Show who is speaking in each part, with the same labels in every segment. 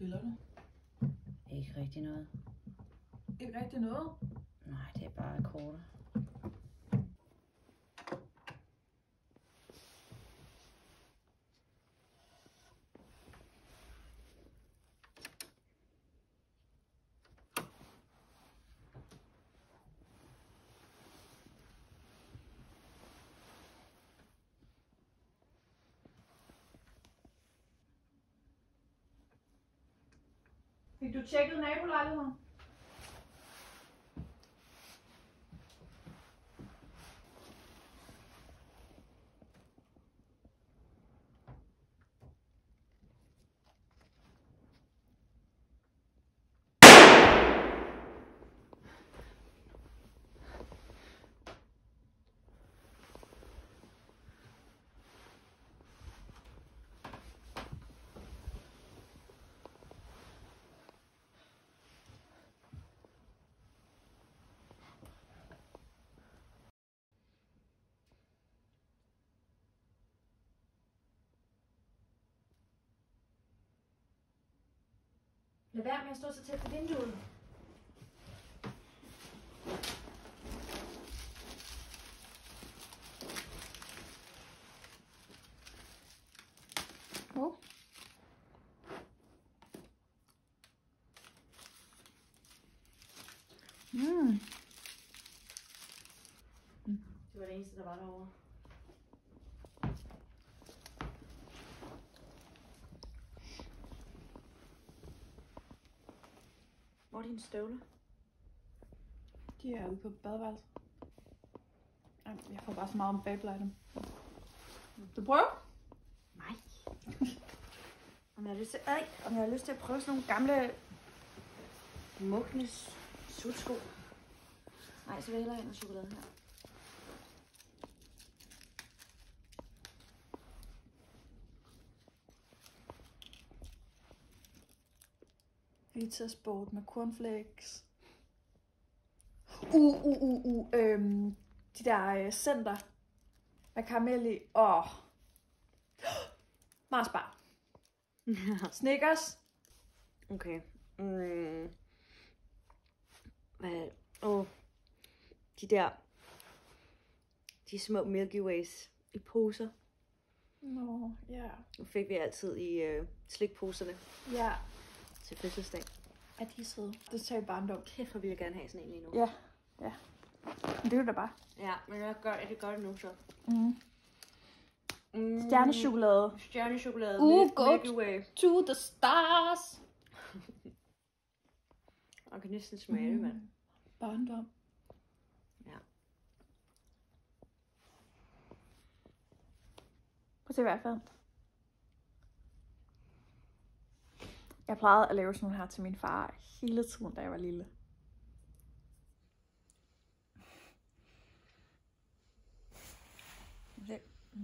Speaker 1: Spiller du?
Speaker 2: Ikke rigtig noget.
Speaker 1: Ikke rigtig noget?
Speaker 2: Nej, det er bare akkorder.
Speaker 1: Fik du tjekket nabolejligheden? Lad være med at stå så tæt på vinduet. Det var det eneste, der var derovre. Hvor er dine støvler? De er ude på badeværelset. Jeg får bare så meget om babe dem. Du prøver?
Speaker 2: Nej. Om jeg har lyst til at prøve sådan nogle gamle Mugnes sutsko. Nej, så vil jeg hellere have noget chokolade her.
Speaker 1: Pizzasport med cornflakes. De der center med karamel i. Marsbar. Snickers.
Speaker 2: Okay. De små Milky Ways i poser.
Speaker 1: Nå, ja.
Speaker 2: Nu fik vi altid i slikposerne.
Speaker 1: Ja.
Speaker 2: Til fødselsdag.
Speaker 1: Er de søde? Det tager barndom.
Speaker 2: Kæft, hvor vil jeg gerne have sådan en lige nu.
Speaker 1: Ja, ja. Men det er jo da bare.
Speaker 2: Ja, men jeg kan gøre det nu så.
Speaker 1: Stjernechokolade.
Speaker 2: Stjernechokolade.
Speaker 1: Milky Way. To the stars.
Speaker 2: Jeg kan næsten smage det, mand.
Speaker 1: Barndom.
Speaker 2: Ja.
Speaker 1: Prøv at se, hvad jeg fandt. Jeg plejede at lave sådan nogle her til min far hele tiden, da jeg var lille. Se.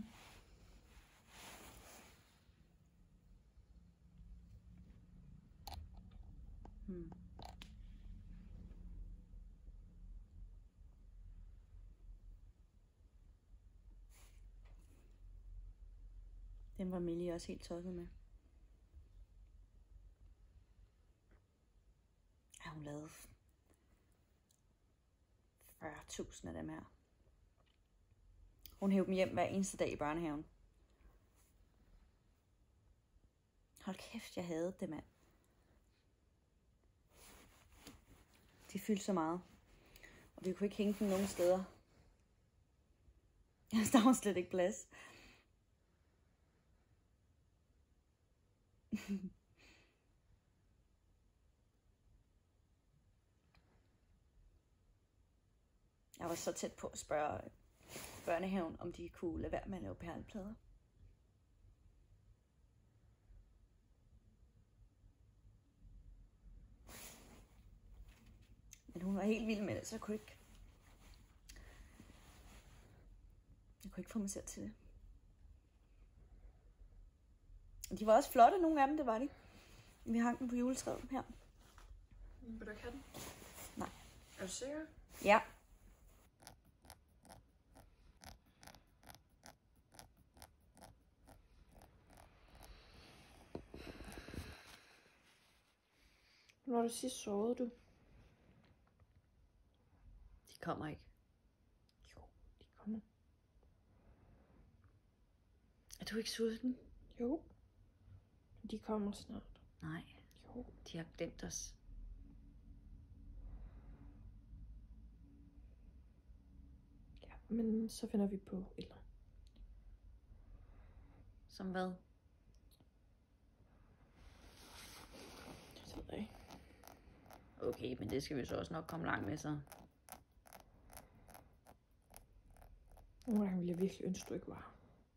Speaker 2: Den var Millie også helt tosset med. Ja, hun lavede 40.000 af dem her. Hun hævde dem hjem hver eneste dag i børnehaven. Hold kæft, jeg havde det, mand. De fyldte så meget. Og vi kunne ikke hænge dem nogen steder. Der var slet ikke plads. Jeg var så tæt på at spørge børnehaven, om de kunne lade være med at lave perleplader. Men hun var helt vild med det, så jeg kunne ikke få mig selv til det. Og de var også flotte, nogle af dem, det var de. Vi hang dem på juletræet her.
Speaker 1: Vil du ikke have den?
Speaker 2: Nej.
Speaker 1: Er du sikker?
Speaker 2: Ja.
Speaker 1: Når du sidst sovede du?
Speaker 2: De kommer ikke.
Speaker 1: Jo, de kommer.
Speaker 2: Er du ikke sulten?
Speaker 1: Jo. De kommer snart.
Speaker 2: Nej.
Speaker 1: Jo.
Speaker 2: De har glemt os.
Speaker 1: Ja, men så finder vi på et eller andet.
Speaker 2: Som hvad?
Speaker 1: Så ved jeg ikke.
Speaker 2: Okay, men det skal vi så også nok komme langt med så.
Speaker 1: Nogle gange ville jeg virkelig ønske, du ikke var.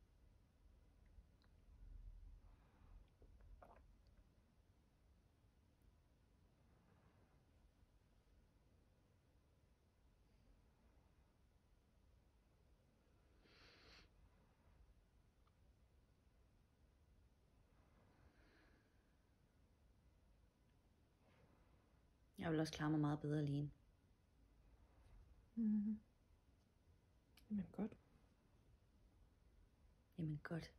Speaker 2: Jeg vil også klare mig meget bedre alene.
Speaker 1: Mm-hmm. Men godt.
Speaker 2: Jamen godt.